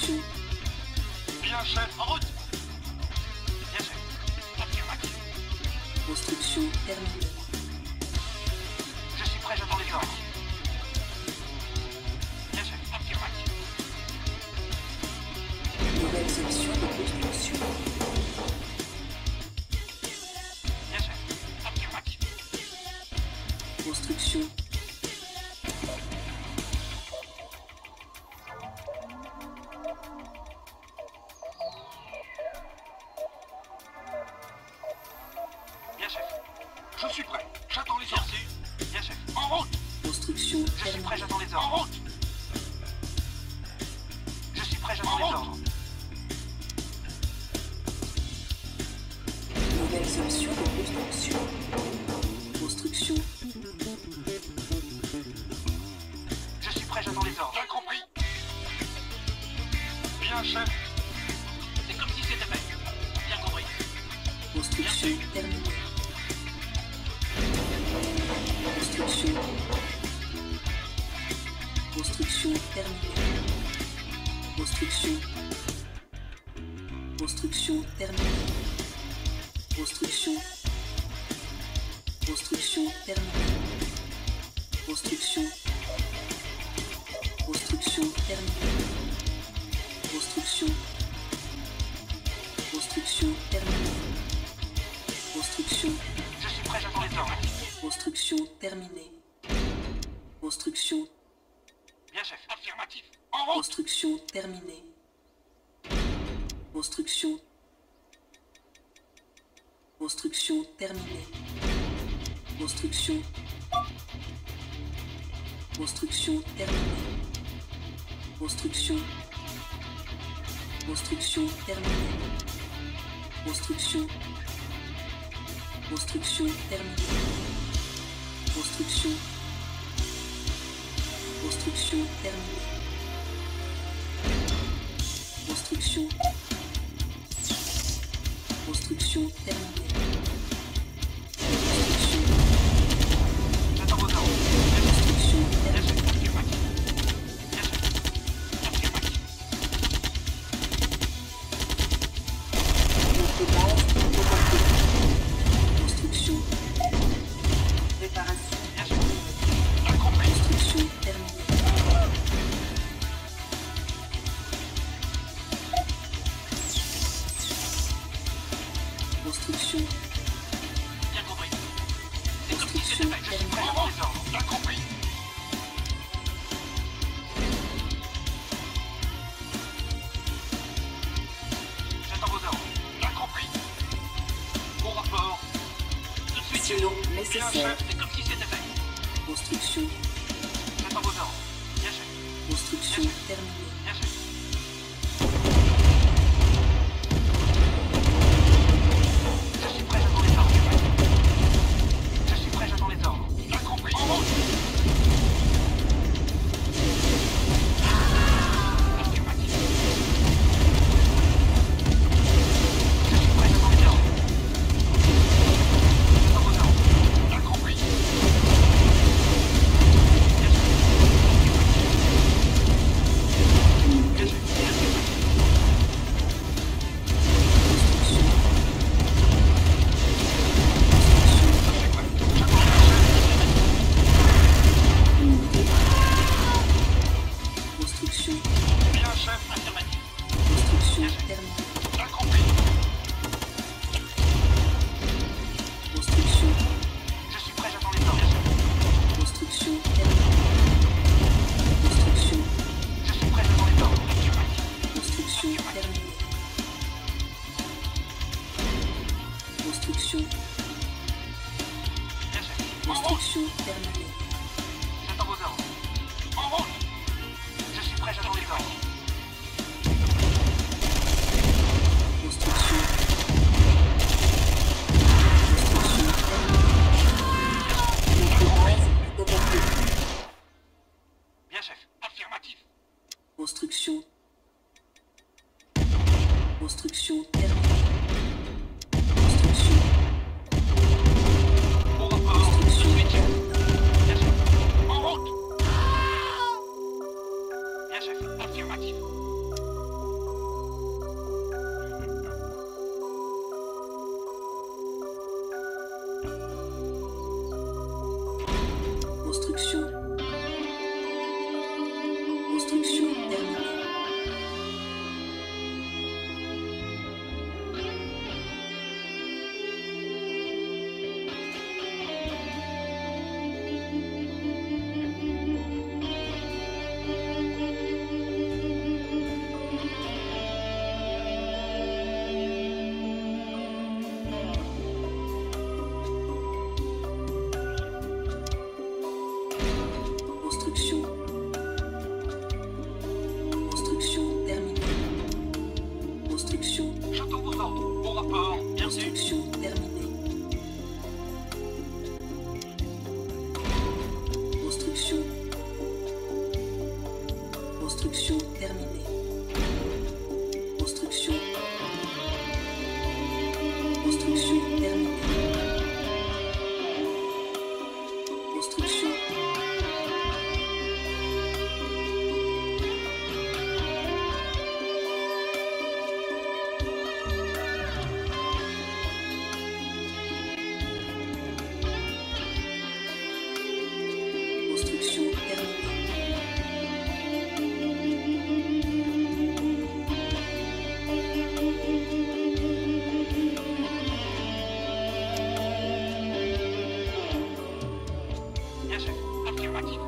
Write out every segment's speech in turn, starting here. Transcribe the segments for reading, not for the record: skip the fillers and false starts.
Construction. Bien, chef. En route. Bien, chef. Affirmatif. Construction terminée. Je suis prêt, j'attends les ordres. Bien, chef. Affirmatif. Nouvelles options de construction. Bien, chef. Affirmatif. Construction. Bien, chef. Je suis prêt. J'attends les ordres. Bien, chef. En route. Construction Je suis terminée. prêt, j'attends les ordres. En route. Je suis prêt, j'attends les ordres. Nouvelles options de construction. Construction. Je suis prêt, j'attends les ordres. Bien compris. Bien, chef. C'est comme si c'était fait. Bien compris. Construction terminée. Construction. Construction terminée. Construction. Construction terminée. Construction. Construction terminée. Construction. Construction terminée. Construction. Construction terminée. Construction. Je suis prêt, j'attends les ordres. Construction terminée. Construction. Bien, chef. Affirmatif. En route. Construction terminée. Construction. Construction terminée. Construction. Construction terminée. Construction. Construction terminée. Construction. Construction terminée. Construction. Construction terminée. Construction. Construction terminée. Construction. J'attends vos ordres. Construction Bien, terminée. chef. Affirmatif. Bien, chef. Affirmatif. Notre base développée. Construction. Réparation. Bien, chef. Bien compris. Construction terminée. Construction. Bien compris. C'est comme si c'était fait. Je suis prêt, j'attends les ordres. Bien compris. J'attends vos ordres. Bien compris. Au rapport. Tout de suite. Sinon Bien, nécessaire. chef. C'est comme si c'était fait. Construction. J'attends vos ordres. Bien, chef. Construction terminée. Bien, chef. Je suis prêt, j'attends les ordres. Je suis prêt, j'attends les ordres. Bien compris. En route. Affirmatif. Je suis prêt, j'attends les ordres. J'attends vos ordres. Bien compris. Bien sûr. Bien sûr. Bien sûr. Construction. Bien, chef. Affirmatif. Construction terminée. Bien compris. Construction. Je suis prêt, j'attends les ordres. Bien sûr. Construction terminée. Construction. Je suis prêt, j'attends les ordres. Affirmatif. Construction terminée. Construction. Bien, chef. En route. Construction terminée. J'attends vos ordres. En route. Je suis prêt, j'attends les ordres. Construction. Construction terminée. Notre base développée. Bien, chef. Affirmatif. Construction. Construction terminée. Construction. Au rapport. Tout de suite, chef. Bien, chef. En route. Bien, chef. Affirmatif. Affirmatif.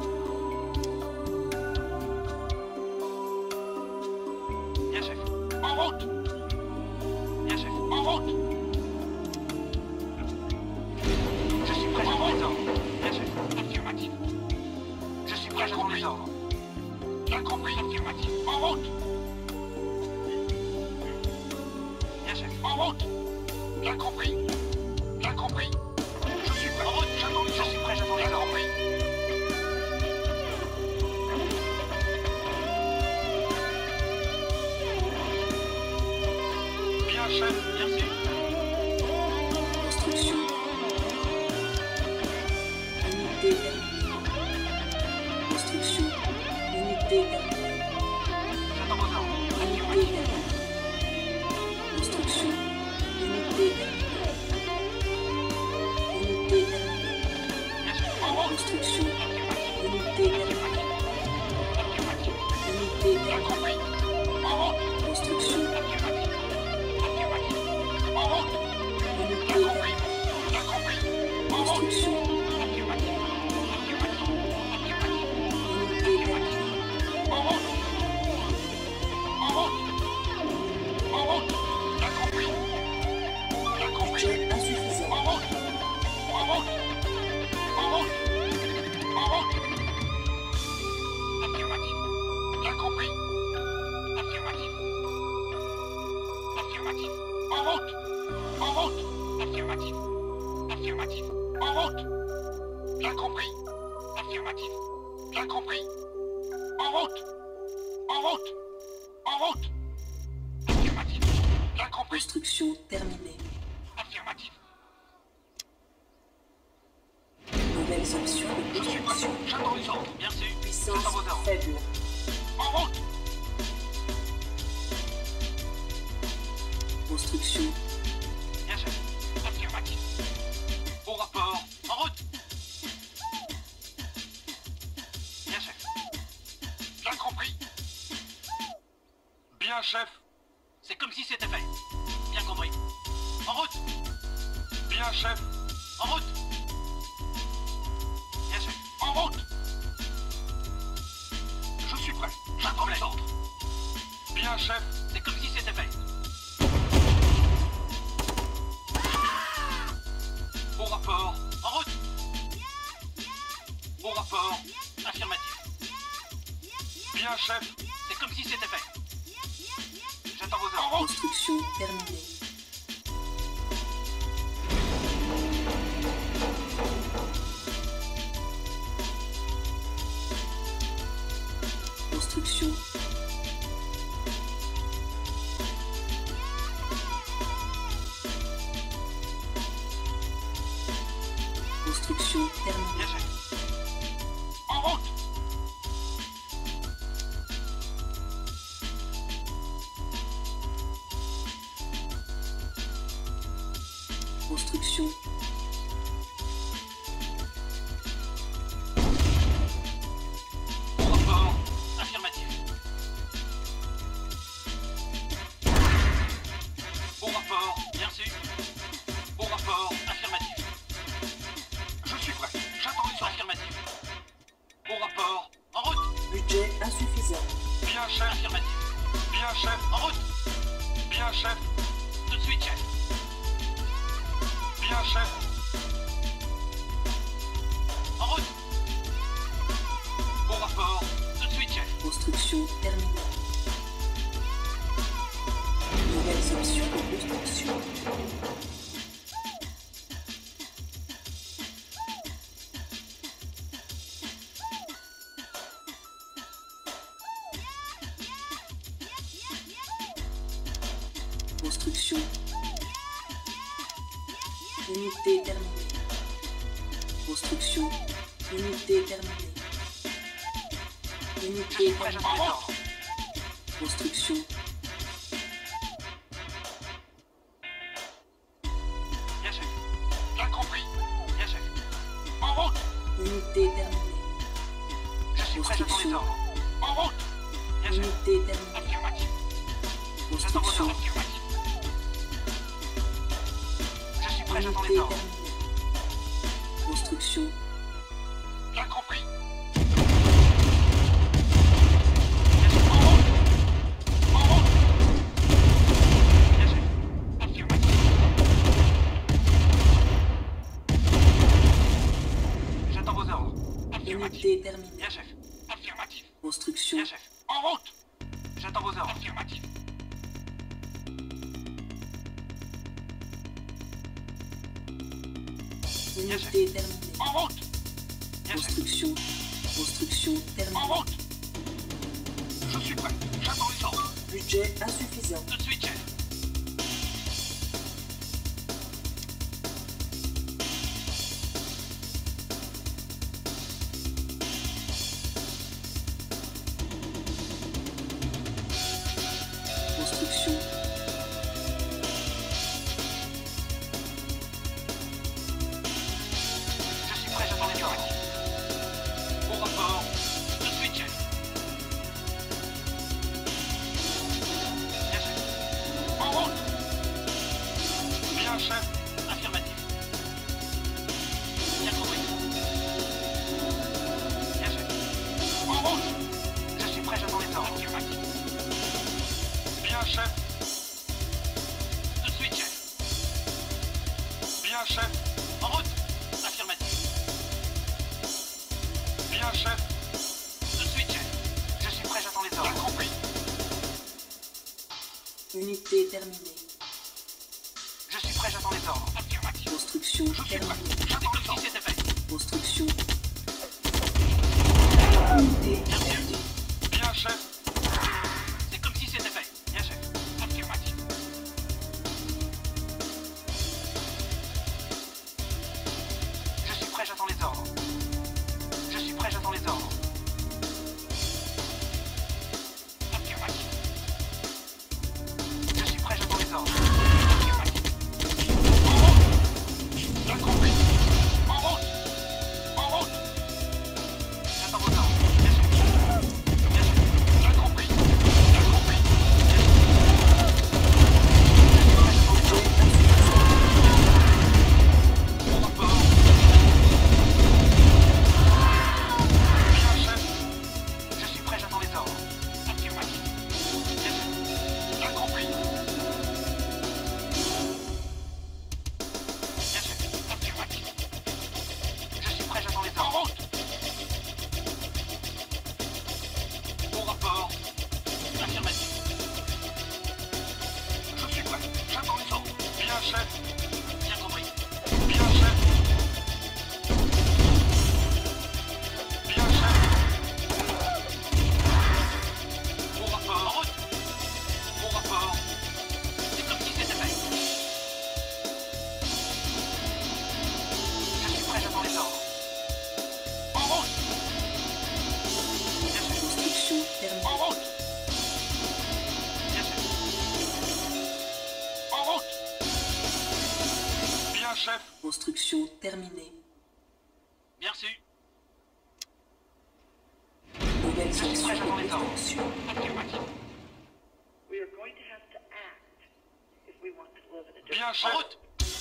Bien, chef. En route. Bien, chef. En route. Je suis prêt, j'attends les ordres. Bien, chef. Affirmatif. Je suis prêt, j'attends les ordres. Bien compris, affirmatif. En route. Bien, chef. En route. Bien compris. Bien compris. Je suis prêt. En route. J'attends les ordres. Je suis prêt, j'attends les ordres. Bien compris. Bien, chef. Merci. Construction. Unité terminée. Construction. Unité terminée. J'attends vos ordres. Unité terminée. Construction. Unité terminée. Unité terminée. Bien, chef. En route. Construction. Affirmatif. Unité terminée. Affirmatif. Unité Bien terminée. compris. En route. Construction. Affirmatif. Affirmatif. En route. Unité Bien compris. terminée. Bien compris. En route. Construction. Affirmatif. Affirmatif. Affirmatif. Unité terminée. En route. En route. En route. Bien compris. Bien compris. Budget insuffisant. En route. En route. En route. En route. Affirmatif. Bien compris. Affirmatif. Affirmatif. En route. En route. Affirmatif. Affirmatif. En route. Bien compris. Affirmatif. Bien compris. En route. En route. En route. Affirmatif. Bien compris. Construction terminée. Affirmatif. Nouvelles options de Je suis prêt. construction. J'attends les ordres. Merci. Puissance J'attends vos ordres. faible. En route. Construction. Bien, chef. Affirmatif. Au rapport. En route. Bien, chef. Bien compris. Bien, chef. C'est comme si c'était fait. Bien compris. En route. Bien, chef. En route. Bien, chef. En route. Je suis prêt. J'attends les ordres. Bien, chef. C'est comme si c'était fait. Au rapport. En route. Au rapport. Affirmatif. Bien, chef. C'est comme si c'était fait. J'attends vos ordres. En route. Construction terminée. Construction. Construction terminée. Bien, chef. En route. Construction. Au rapport. Affirmatif. Au rapport. Bien sûr. Au rapport. Affirmatif. Je suis prêt. J'attends les ordres. Affirmatif. Au rapport. En route. Budget insuffisant. Bien, chef. Affirmatif. Bien, chef. En route. Bien, chef. Tout de suite, chef. Bien, chef. En route. Au rapport. Tout de suite, chef. Construction terminée. Nouvelles options de construction. Construction. Unité terminée. Construction. Unité terminée. Je Unité suis prêt, j'attends terminée. les ordres. Construction. Bien, chef. Bien compris. Bien, chef. En route. Unité terminée. Je suis prêt, j'attends les ordres. En route. Bien, chef. Unité terminée. Affirmatif. J'attends vos Construction. ordres. Affirmatif. Je suis prêt, j'attends Unité les ordres. terminée. Construction. Bien compris. Bien, chef. Affirmatif. Construction. Bien, chef. En route. J'attends vos ordres. Affirmatif. Unité terminée. En route. Bien, chef. Construction. Construction En terminée. route. Je suis prêt. J'attends les ordres. Budget insuffisant. Tout de suite, chef. Construction. Je suis prêt, j'attends les ordres. Au rapport. Tout de suite, chef. Bien, chef. En route. Bien, chef. Affirmatif. Bien compris. Bien, chef. En route. Je suis prêt, j'attends les ordres. Affirmatif. Bien, chef. Tout de suite, chef. Bien, chef. En route. Affirmatif. Bien, chef. Tout de suite, chef. Je suis prêt, j'attends les ordres. Bien compris. Unité terminée. Je suis prêt, j'attends les ordres. Affirmatif. Construction Je suis prêt. terminée. J'attends le ordre. C'était fait. Construction. Unité terminée. Bien, chef. C'est comme si c'était fait. Bien, chef. Affirmatif. Je suis prêt, j'attends les ordres. Je suis prêt, j'attends les ordres. Affirmatif. Je suis prêt, j'attends les ordres. Affirmatif. En route. Bien compris. En route. En route. J'attends vos ordres. Bien, chef. Bien, chef. Bien compris. Bien compris. Bien, chef. Je suis prêt, j'attends les ordres. Au rapport. Bien, chef. Je suis prêt, j'attends les ordres. Affirmatif. Bien, chef. Bien compris. Bien, chef. Affirmatif. Je suis prêt, j'attends les ordres. En route. Au rapport. Affirmatif. Je suis prêt. J'attends les ordres. Bien, chef. Bien compris. Bien, chef. Bien, chef. Au rapport. En route. Au rapport. C'est comme si c'était fait. Je suis prêt, j'attends les ordres. En route. Bien, chef. Construction En terminée. route. Bien, chef. En route. Bien, chef. Construction terminée. Bien reçu. Nouvelles Je suis prêt, actions j'attends les et ordres. fonctions. Affirmatif. We are going to have to act if we want to live in a different Bien, chef. En route.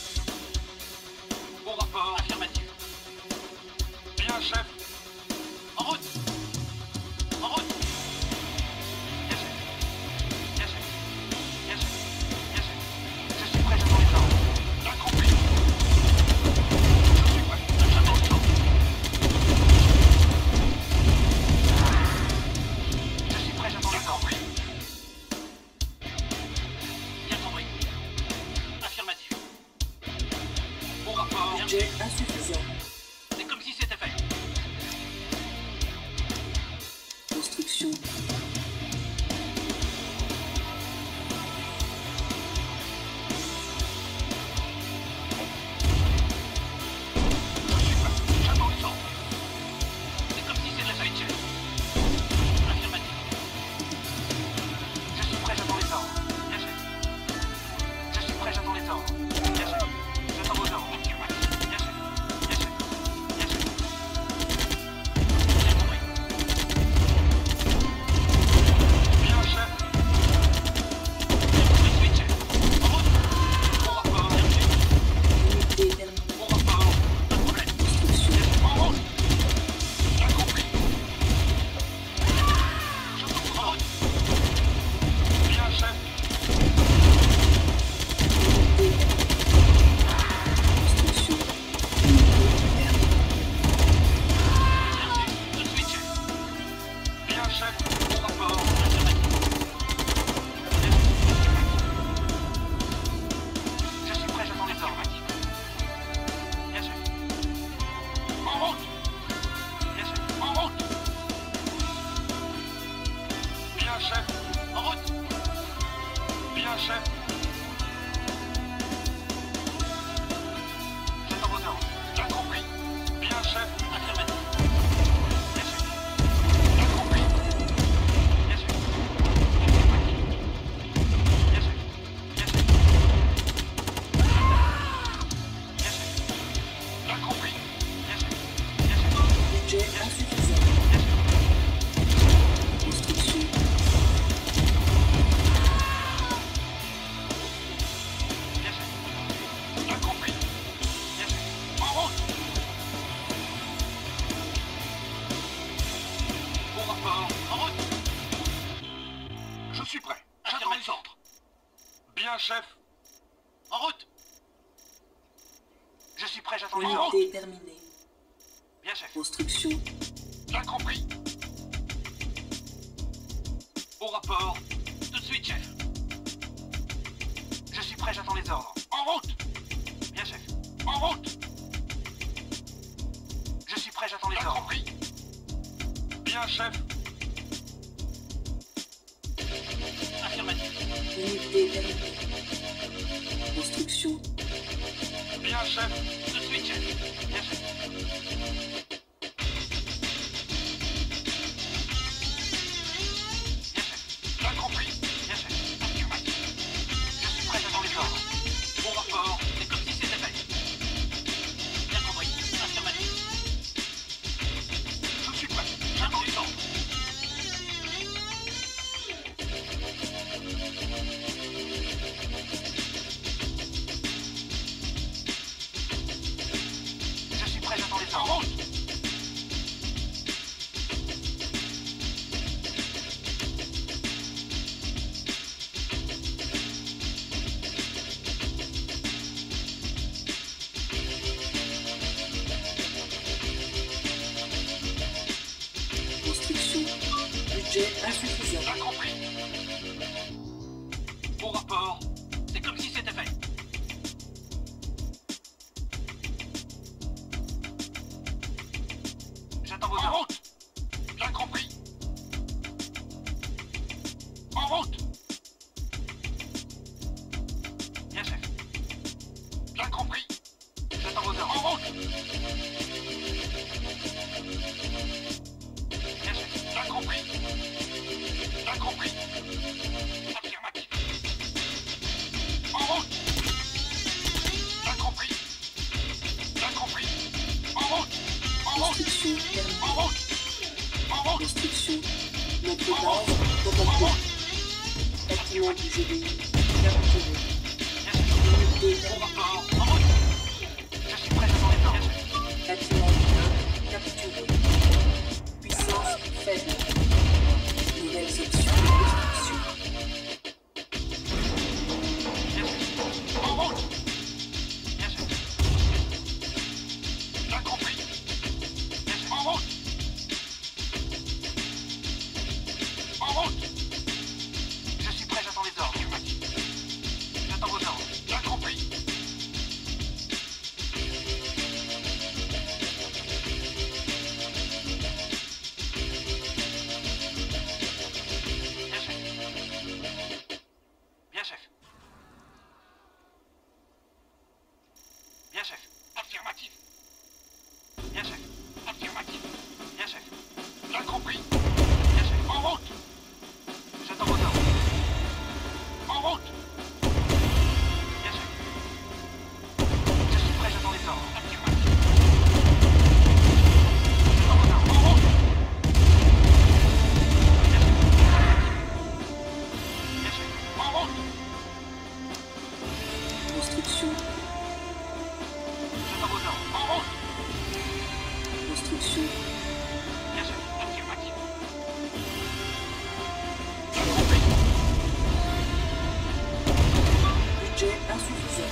Au rapport. Affirmatif. Bien, chef. En route. En route. Bien, chef. Bien, chef. Bien, chef. Bien, chef. Je suis prêt, j'attends les ordres. Bien compris. Je suis prêt. J'attends les ordres. Je suis prêt, j'attends les ordres. Bien compris. Affirmatif. Au rapport. Bien Budget insuffisant. C'est comme si c'était fait. Construction. Je suis prêt. J'attends les ordres. C'est comme si c'était fait, chef. Affirmatif. Je suis prêt, j'attends les ordres. Bien, chef. Je suis prêt, j'attends les ordres. Bien, chef. J'attends vos ordres. Affirmatif. Bien, chef. Bien, chef. Bien, chef. Bien compris. Bien, chef. En route. Bien, chef. J'attends vos ordres. Bien compris. Bien, chef. Affirmatif. Bien, chef. Bien compris. Bien, chef. Affirmatif. Bien, chef. Bien, chef. Bien, chef. Bien compris. Bien, chef. Bien, chef. Budget insuffisant. Bien, chef. Construction. Bien, chef. Bien compris. Bien, chef. En route. Bon rapport. En route. Je suis prêt. J'attends les ordres. Bien, chef. En route. Je suis prêt, j'attends les ordres. Unité terminée. Bien, chef. Construction. Bien compris. Au rapport. Tout de suite, chef. Je suis prêt, j'attends les ordres. En route. Bien, chef. En route. Je suis prêt, j'attends les ordres. Compris. Bien, chef. Affirmatif. Unité terminée. Construction. Bien, chef. Tout de suite, chef. Bien, chef. Bien, chef. Bien compris. Bien, chef. Affirmatif. Je suis prêt, j'attends les ordres. Bon rapport. C'est comme si c'était fait. Bien compris. Affirmatif. Je suis prêt. J'attends les ordres. Je suis prêt, j'attends les ordres. En route. Construction. Budget insuffisant. Bien compris. Bon rapport. C'est comme si c'était fait. J'attends vos ordres. En route. Bien compris. En route. Bien, chef. Bien compris. J'attends vos ordres. En route. Bien, chef. Bien compris. Bien compris. Affirmatif. En route. Bien compris. Bien compris. En route. En route. Construction terminée. En route. En route. Construction. Notre En route. base En commandée. route. Bâtiment du GDI. Capturé. Bien, chef. Unité Bon terminée. rapport. En route. Je suis prêt, j'attends les ordres. Bien, chef. Bâtiment 1 capturé. Puissance faible. Nouvelles options de construction. Bien, chef. En route. Bien, chef. Bien compris. Bien, chef. En route. En route. Je suis prêt, j'attends les ordres. J'attends vos ordres. Bien compris. Bien, chef. Bien, chef. Bien, chef. Affirmatif. Bien, chef. Affirmatif. Bien, chef. Bien compris. Bien, chef. En route. J'attends vos ordres. En route. Bien, chef. Je suis prêt, j'attends les ordres. Affirmatif. J'attends vos ordres. En route. Bien, chef. Bien, chef. En route. Construction. J'attends vos ordres. En route. Construction. Bien, chef. Affirmatif. Bien compris. Budget insuffisant.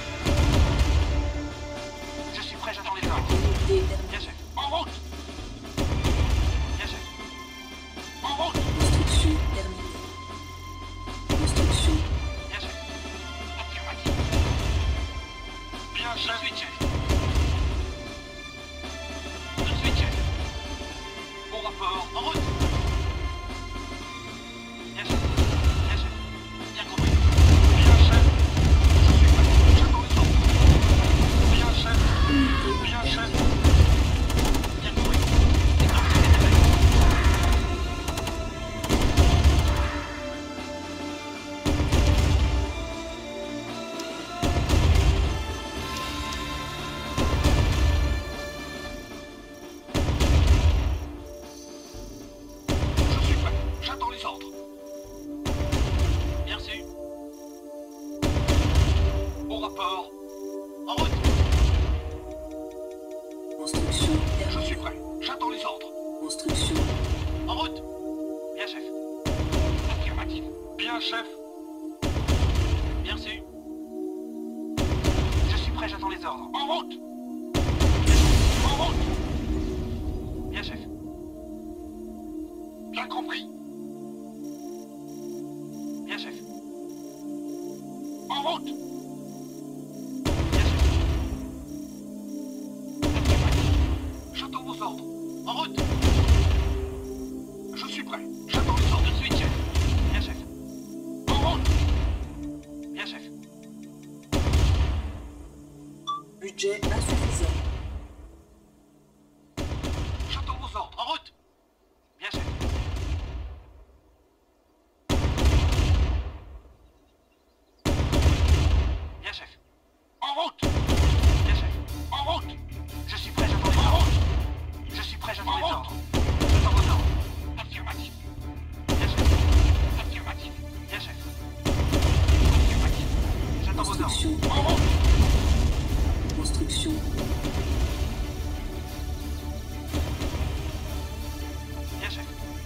Je suis prêt, j'attends les ordres. Unité terminée. Bien, chef. En route. Bien, chef. En route. Construction terminée. Construction. Bien, chef. Affirmatif. Bien, chef. Tout de suite, chef. Tout de suite, chef. Bon rapport. En route. En route. Bien, chef. Affirmatif. Bien, chef. Bien reçu. Je suis prêt, j'attends les ordres. En route. En route. Bien, chef. Bien compris. Bien, chef. En route. Bien, chef. Affirmatif. J'attends vos ordres. En route. Je suis prêt. J'attends les ordres de suite, chef. Bien, chef. En route. Bien, chef. Budget insuffisant. J'attends vos ordres. En route. Bien, chef. Bien, chef. En route. Bien, chef. En route. Je suis prêt, j'attends les ordres. Je suis prêt, j'attends les ordres. J'attends vos ordres. Affirmatif. Bien, chef. Affirmatif. Bien, chef. Affirmatif. J'attends vos ordres. Construction. En route. Construction. Bien, chef.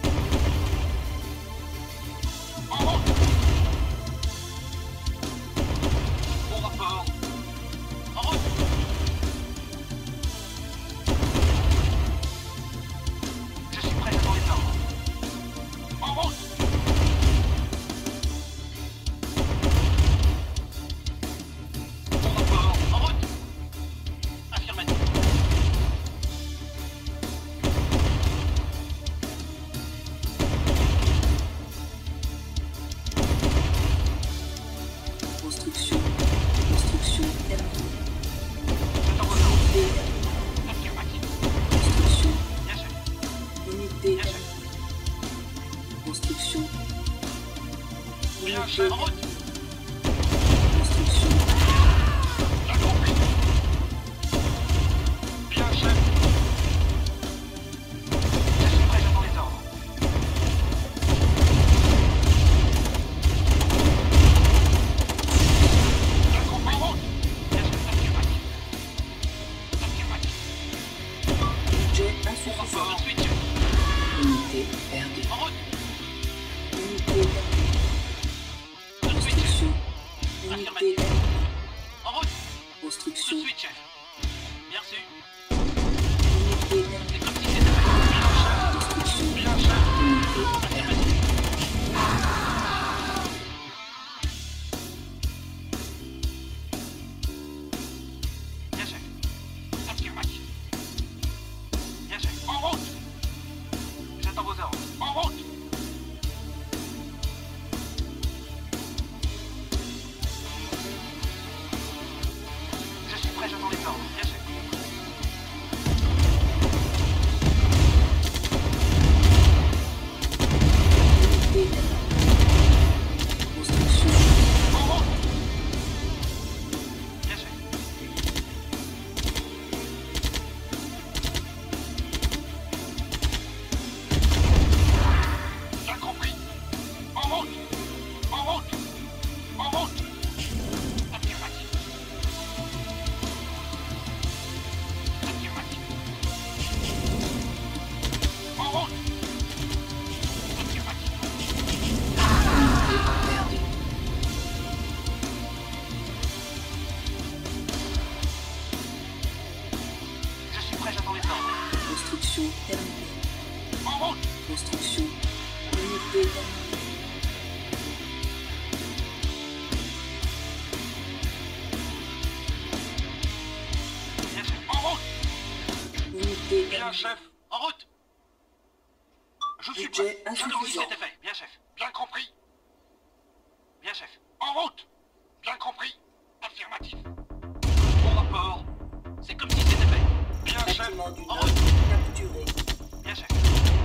En route. Bon rapport. En route. Je suis prêt, j'attends les ordres. En route. Bon rapport. En route. Affirmatif. Construction. Construction terminée. J'attends vos ordres. Unité. Affirmatif. Construction. Bien, chef. Unité. Bien, chef. Construction. Bien, Unité. chef. En route. Construction. Bien compris. Bien, chef. Je suis prêt, j'attends les ordres. Bien compris. En route. Bien, chef. Affirmatif. Affirmatif. Budget Bon insuffisant. rapport. Ensuite, chef. Unité perdue. En route. Unité perdue. Ensuite, chef. Construction. Unité Affirmatif. perdue. En route. Construction. Ensuite, chef. Bien reçu. Unité perdue. C'est comme si c'était fait. Bien, chef. Construction. Bien, chef. Unité perdue. Affirmatif. Bien, chef. Affirmatif. Bien, chef. En route. J'attends vos ordres. En route. Je suis prêt, j'attends les ordres. Bien, chef. Unité perdue. Construction. En route. Bien, chef. Bien compris. En route. En route. En route. Affirmatif. Affirmatif. En route. Affirmatif. Perdue. Je suis prêt, j'attends les ordres. Construction terminée. En route. Construction. Unité terminée. Bien, chef. En route. Unité Bien, terminée. chef. En route. Je suis Budget prêt. insuffisant. Comme si c'était fait. Bien, chef. Bien compris. Bien, chef. En route. Bien compris. Affirmatif. Bon rapport. C'est comme si c'était fait. Bien, chef. Bâtiment du En Nord route. capturé. Bien, chef.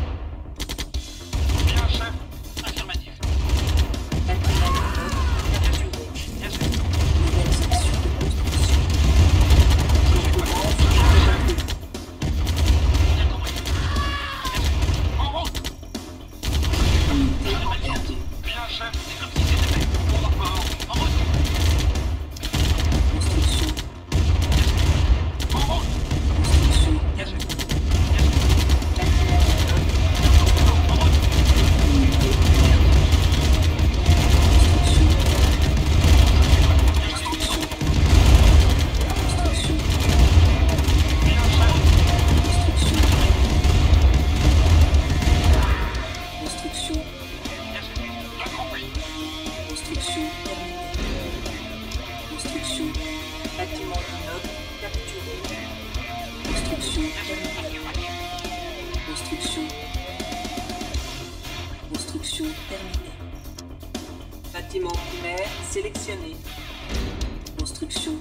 Bien, chef. Affirmatif. Bâtiment du Nord capturé. Bien, chef. Nouvelle section de construction. Je suis prêt. Bien, chef. Bien compris. Bien, chef. En route. Unité perdue. Bien, chef. C'est comme si c'était fait. Bon rapport. En route. Construction. En route. Construction Bien, chef. terminée. Bien, chef. Bâtiment du Nord Construction terminée. Bâtiment primaire sélectionné. Construction.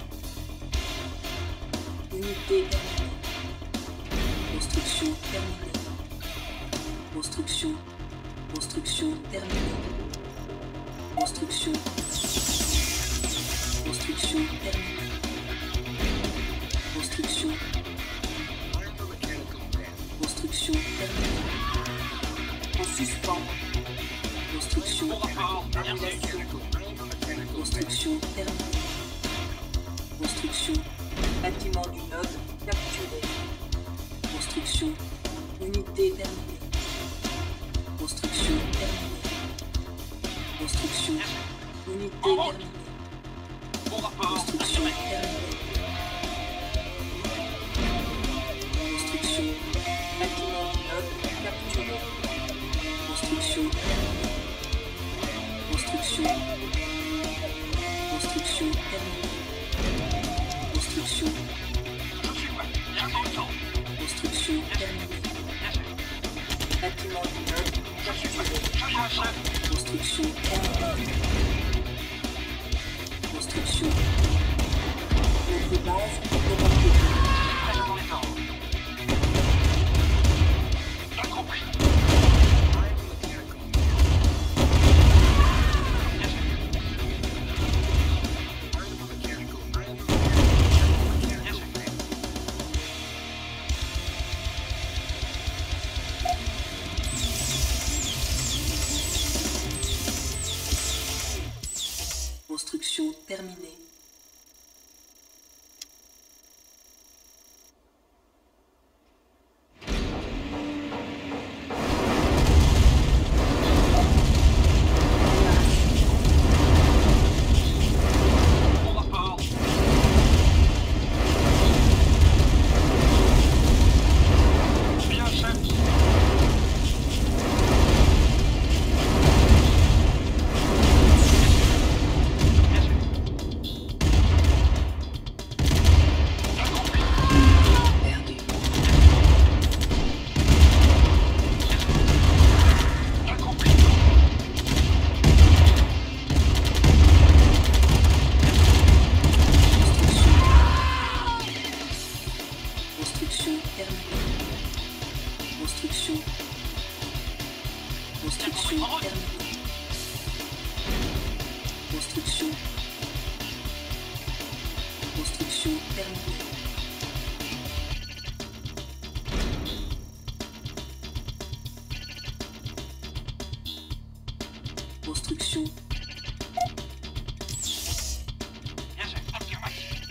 Unité terminée. Construction terminée. Construction. Construction terminée. Construction. Construction terminée. Construction. Construction terminée. En suspens. Construction. Au rapport. Merci. Annulation. Construction terminée. Construction. Bâtiment du node capturé. Construction. Unité terminée. Construction terminée. Construction. Unité terminée. Au rapport. Construction Affirmé. terminée. Construction. Bâtiment du node capturé. Construction terminée. Construction. Construction terminée. Construction. Je suis prêt. J'attends le temps. Construction terminée. Bien sûr. Bâtiment du node Je suis prêt. capturé. J'attends, chef. Construction terminée. Construction. Notre base remarquée. J'attends les ordres. Bien compris. Bien sûr. Bien sûr. Construction terminée. Au rapport. Bien, chef. Bien sûr. Bien compris. Perdu. Bien compris. Construction terminée. Construction. Construction terminée. Construction. Construction terminée. Construction. Bien sûr. Affirmatif.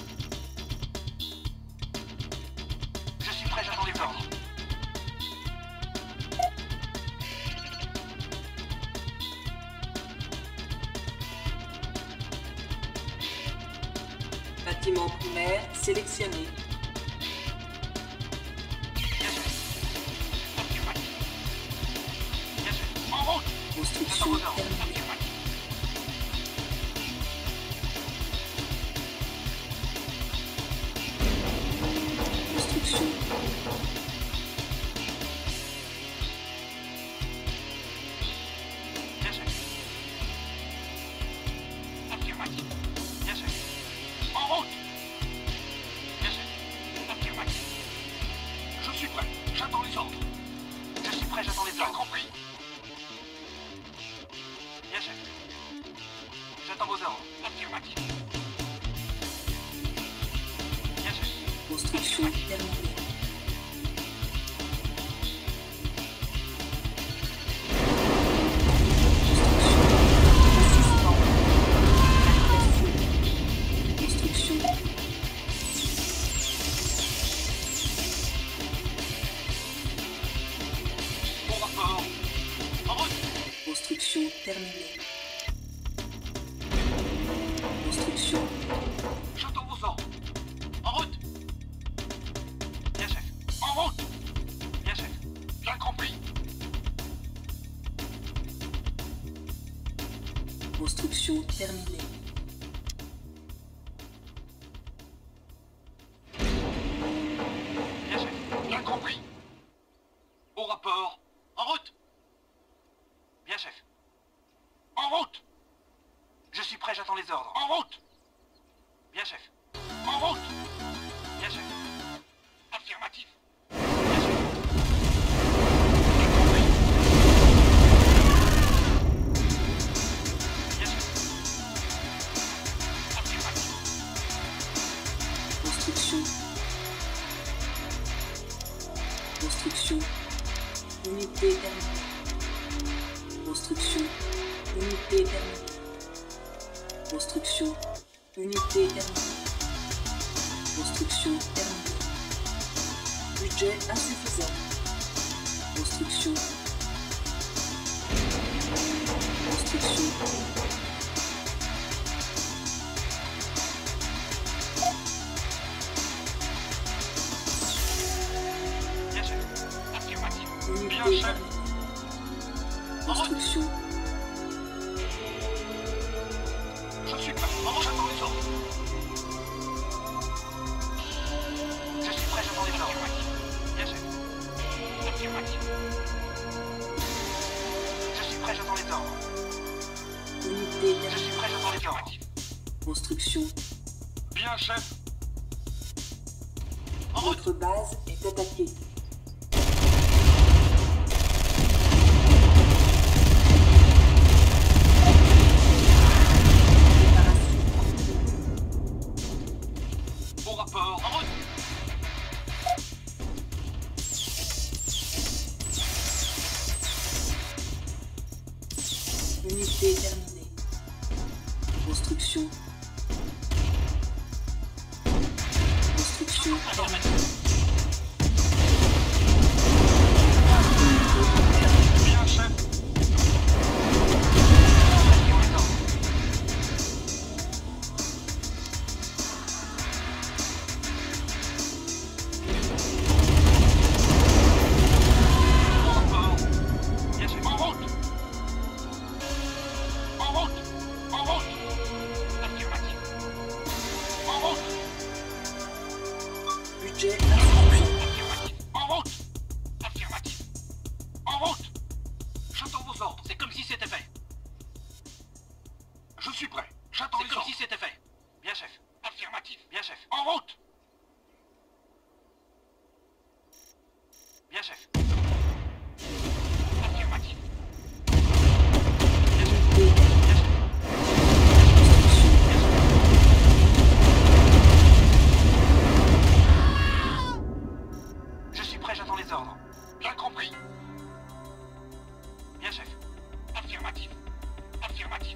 Je suis prêt, j'attends les ordres. Bâtiment primaire sélectionné. Bien sûr. Affirmatif. Bien sûr. En route. J'attends Construction vos ordres. terminée. Affirmatif. Construction. Bien sûr. Affirmatif. Bien sûr. En route. Bien sûr. Affirmatif. Je suis prêt. J'attends les ordres. Je suis prêt, j'attends les ordres. Compris. Bien sûr. J'attends vos ordres. Affirmatif. Bien sûr. Construction terminée. Construction. Au rapport. En route. Construction terminée. Construction. J'attends vos ordres. En route. Bien chef. En route. Bien chef. Bien compris. Construction terminée. Bien chef. Bien compris. Au rapport. En route. Bien chef. chef. En route! Je suis prêt, j'attends les ordres. En route! Bien, chef. En route! Bien, chef. Affirmatif. Bien, chef. J'ai compris. Bien, chef. Affirmatif. Construction. Construction. Unité terminée. Construction. Unité terminée. Construction. Unité terminée. Construction terminée. Budget insuffisant. Construction. Construction. Bien, chef. Affirmatif. Bien, Unité chef. terminée. Construction. Je suis prêt. En route, j'attends les ordres. Je suis prêt, j'attends les ordres. Bien, chef. Affirmatif. Je suis prêt, j'attends les ordres. Unité Je suis terminée. prêt, j'attends les ordres. Construction. Bien, chef. En route. Votre base est attaquée. Au rapport. En route. Unité terminée. Construction. Construction terminée. Bien, chef. Attends les ordres. Au rapport. Bien, chef. En route. En route. En route. Affirmatif. En route. Budget insuffisant. Affirmatif. En route. Affirmatif. En route. J'attends vos ordres. C'est comme si c'était fait. Je suis prêt. J'attends les ordres. C'est comme si c'était fait. Bien, chef. Affirmatif. Bien, chef. En route. Bien, chef. Affirmatif. Bien, chef. Bien, chef. Bien, chef. Je suis prêt, j'attends les ordres. Bien compris. Bien, chef. Affirmatif. Affirmatif.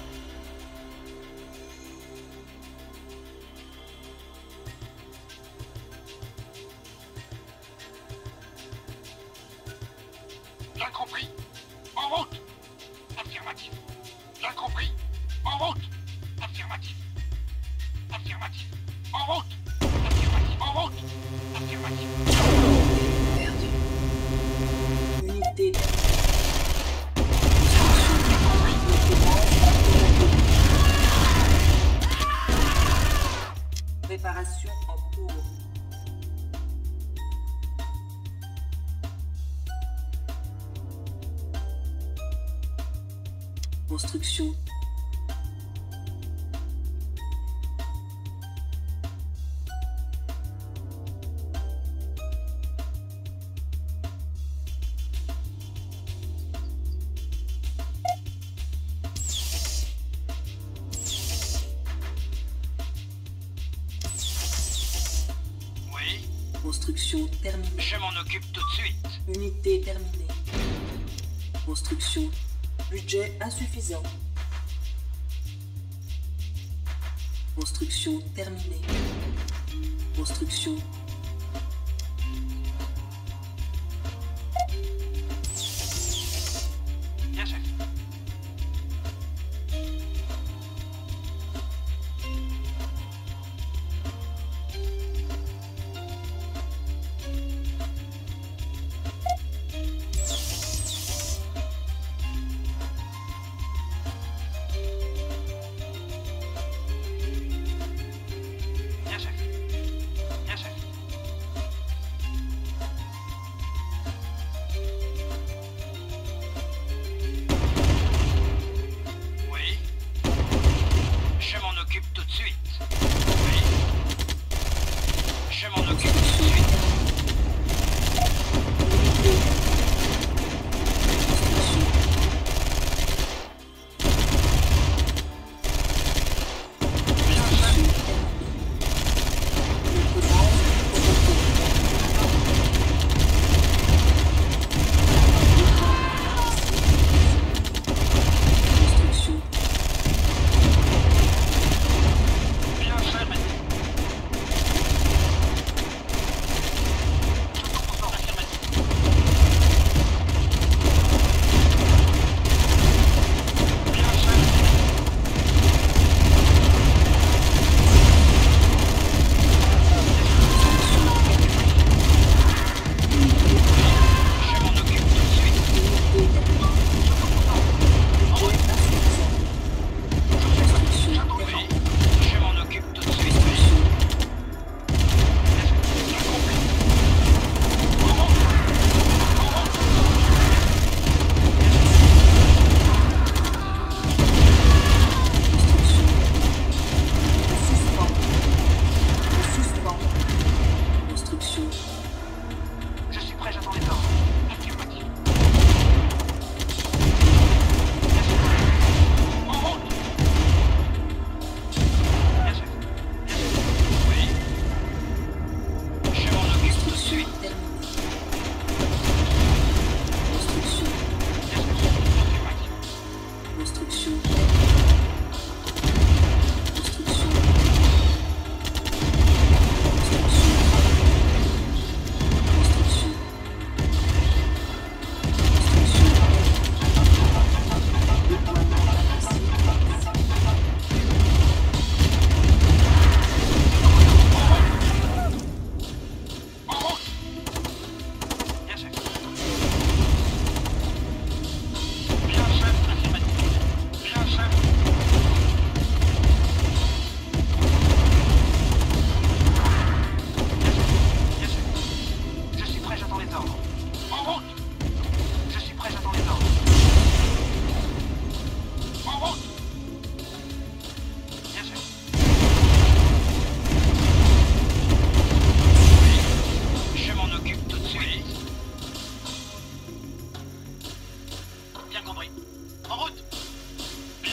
Bien compris. En route. Affirmatif. Bien compris. En route. Affirmatif. Affirmatif. En route. Affirmatif. En route. Affirmatif. Perdu. Unité terminée. Bien compris. Votre base est attaquée. Préparation en cours. Construction. Oui, Construction terminée. je m'en occupe tout de suite. Unité terminée. Construction. Budget insuffisant. Construction terminée. Construction. Bien, chef. Bien, chef. Bien, chef.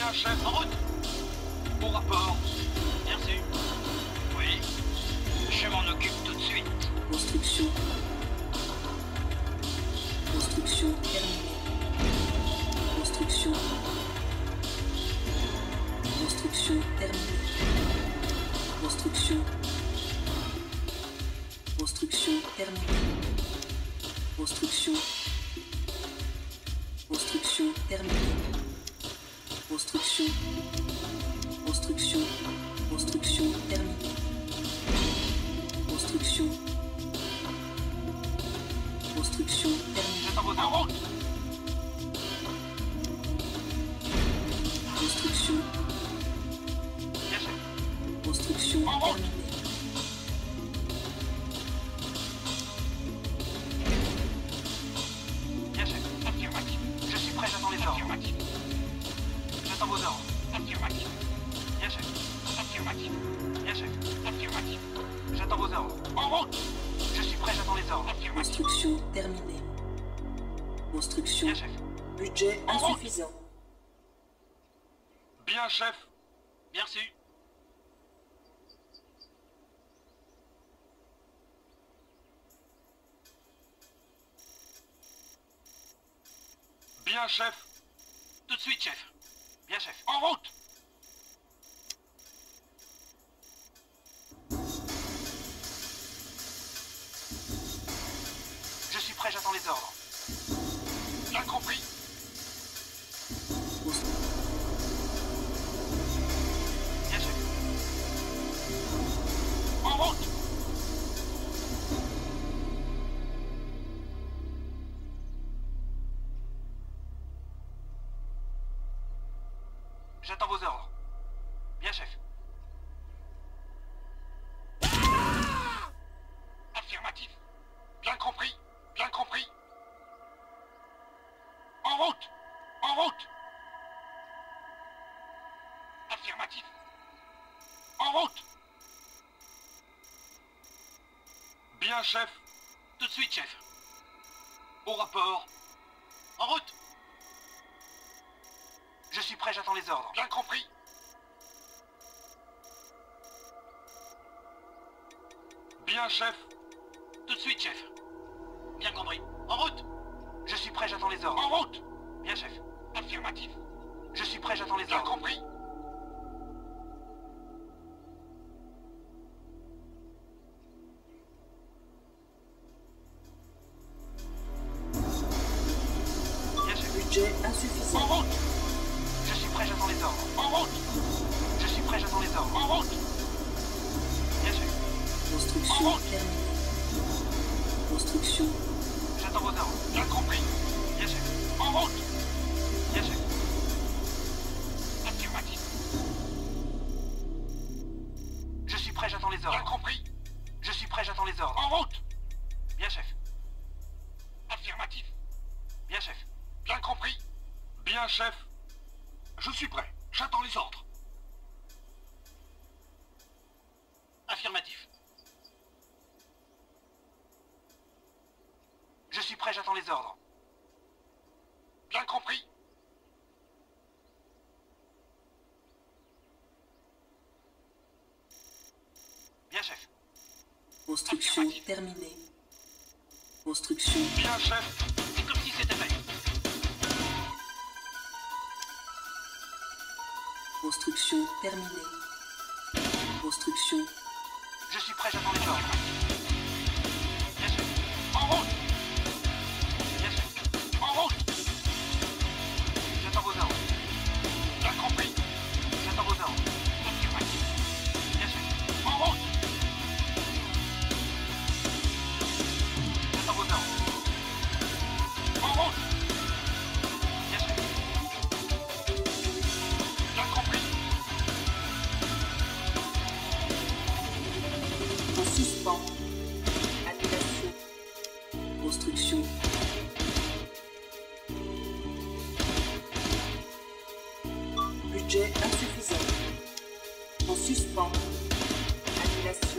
Bien, chef, en route. Au rapport. Bien sûr. Oui. Je m'en occupe tout de suite. Construction. Construction terminée. Construction. Construction terminée. Construction. Construction terminée. Construction. Construction terminée. Construction. Construction. Construction terminée. Construction. Construction terminée. J'attends vos ordres. En route. Construction. Bien, chef. Construction En route. terminée. Bien, chef. Affirmatif. Je suis prêt, j'attends les ordres. Affirmatif. J'attends vos ordres. Affirmatif. Bien, chef. Affirmatif. Bien, chef. Affirmatif. J'attends vos ordres. En route. Je suis prêt, j'attends les ordres. Affirmatif. Construction terminée. Construction. Bien, chef. Budget En route. insuffisant. Bien, chef. Bien reçu. Bien, chef. Tout de suite, chef. Bien, chef. En route. Je suis prêt, j'attends les ordres. Bien compris. Bien, chef. En route. J'attends vos ordres. Bien, chef. Affirmatif. Bien compris. Bien compris. En route. En route. Affirmatif. En route. Bien, chef. Tout de suite, chef. Au rapport. En route. Je suis prêt, j'attends les ordres. Bien compris. Bien, chef. Tout de suite, chef. Bien compris. En route. Je suis prêt, j'attends les ordres. En route. Bien, chef. Affirmatif. Je suis prêt, j'attends les ordres. Bien compris. Bien, chef. Budget En insuffisant. route. Je suis prêt, j'attends les ordres. En route. Je suis prêt, j'attends les ordres. En route. Bien, chef. Construction En route. terminée. Construction. J'attends vos ordres. Bien compris. Bien, chef. En route. Bien, chef. Affirmatif. Je suis prêt, j'attends les ordres. Bien compris. Je suis prêt, j'attends les ordres. En route. Bien, chef. Affirmatif. Bien, chef. Bien compris. Bien, chef. Je suis prêt. J'attends les ordres. Affirmatif. Je suis prêt, j'attends les ordres. Bien compris. Bien, chef. Construction Affirmatif. terminée. Construction. Bien, chef. C'est comme si c'était fait. Construction terminée. Construction. Je suis prêt, j'attends les ordres. Bien, chef. En route. Bien, chef. En route. J'attends vos ordres. Bien compris. J'attends vos ordres. Affirmatif. Bien, chef. En route. J'attends vos ordres. En route. Bien, chef. Bien compris. En suspens. Annulation. Construction. Budget insuffisant. En suspens. Annulation.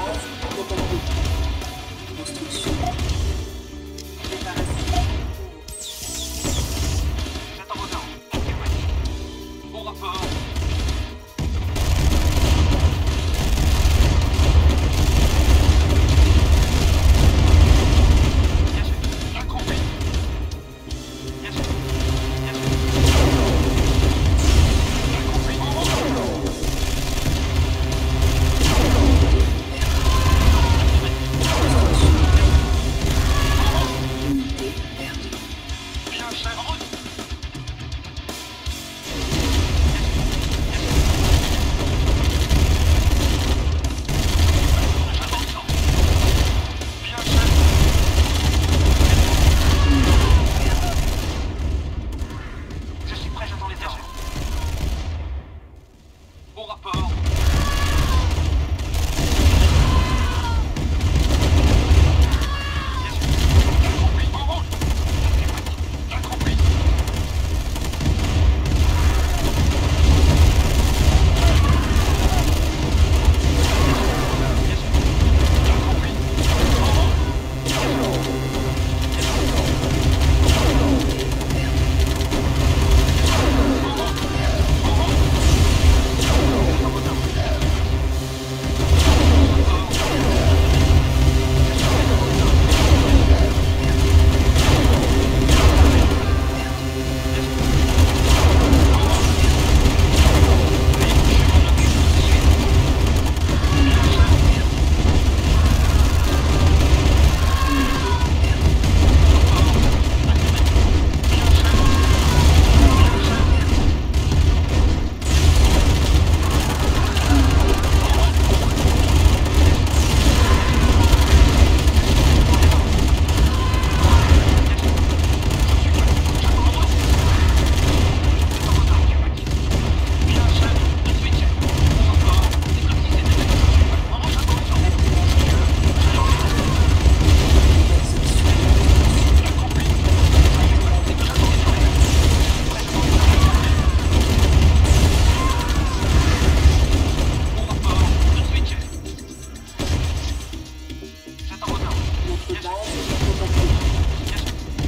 base est attaquée. Construction. Préparation. J'attends vos ordres. Affirmatif. Bon rapport. Bien sûr. Bien compris. Bien sûr. Bien sûr. Bien compris. En route. Unité perdue. Bien, chef. En route. J'attends le temps. Bien, chef. Je suis prêt, j'attends les ordres. Bon rapport. Bien sûr. Bien compris. En route. Affirmatif. Bien compris. Bien sûr. Bien compris. En route. Notre base est attaquée.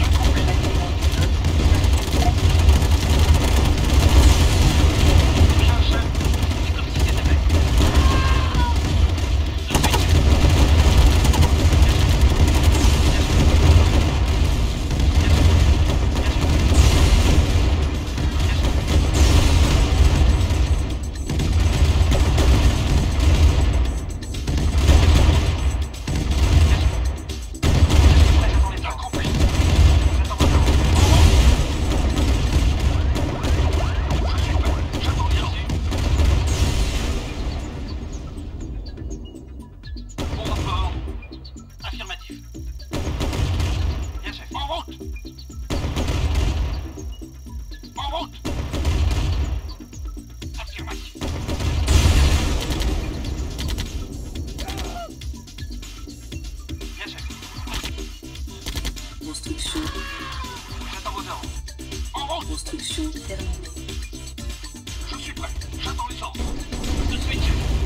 Construction. J'attends vos ordres. En route. Construction terminée. Je suis prêt. J'attends les ordres. De suite.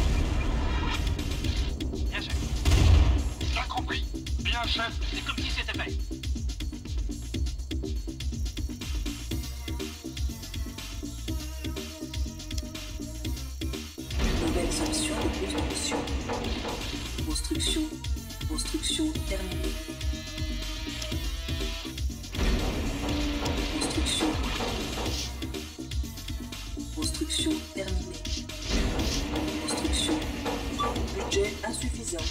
Bien, chef. Bien compris. Bien, chef. C'est comme si c'était fait. Nouvelles options de construction. Construction. Construction terminée. Construction. Construction terminée. Construction. Budget insuffisant.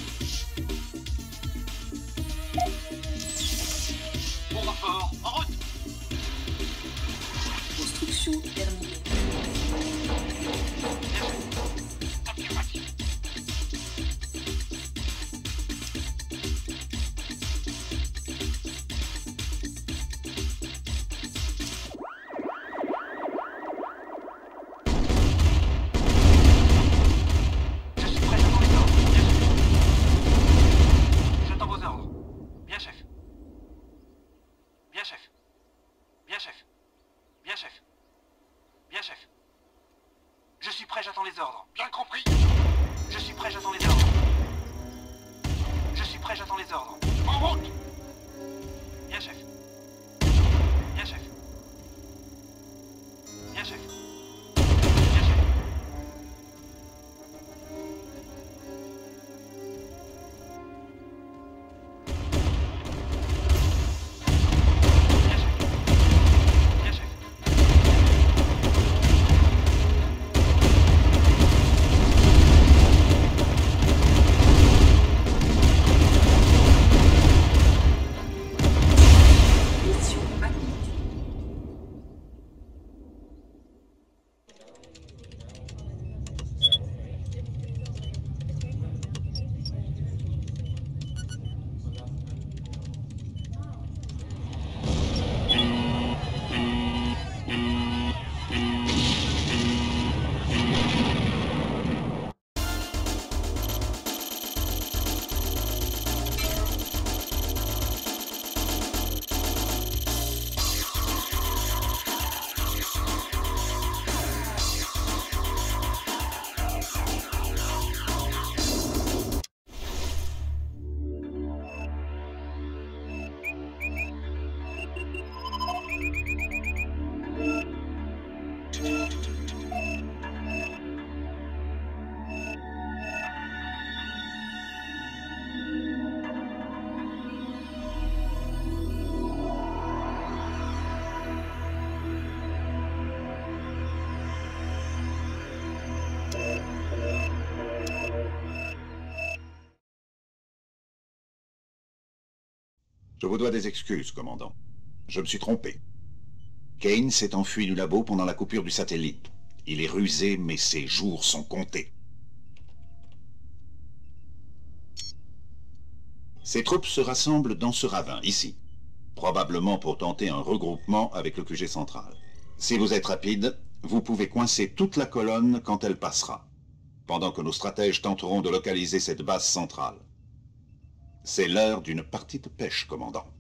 Bon rapport. En route. Construction terminée. Bien, chef. Affirmatif. Je suis prêt, j'attends les ordres. Bien, chef. Je vous dois des excuses, commandant. Je me suis trompé. Kane s'est enfui du labo pendant la coupure du satellite. Il est rusé, mais ses jours sont comptés. Ses troupes se rassemblent dans ce ravin, ici. Probablement pour tenter un regroupement avec le QG central. Si vous êtes rapide, vous pouvez coincer toute la colonne quand elle passera, pendant que nos stratèges tenteront de localiser cette base centrale. C'est l'heure d'une partie de pêche, commandant.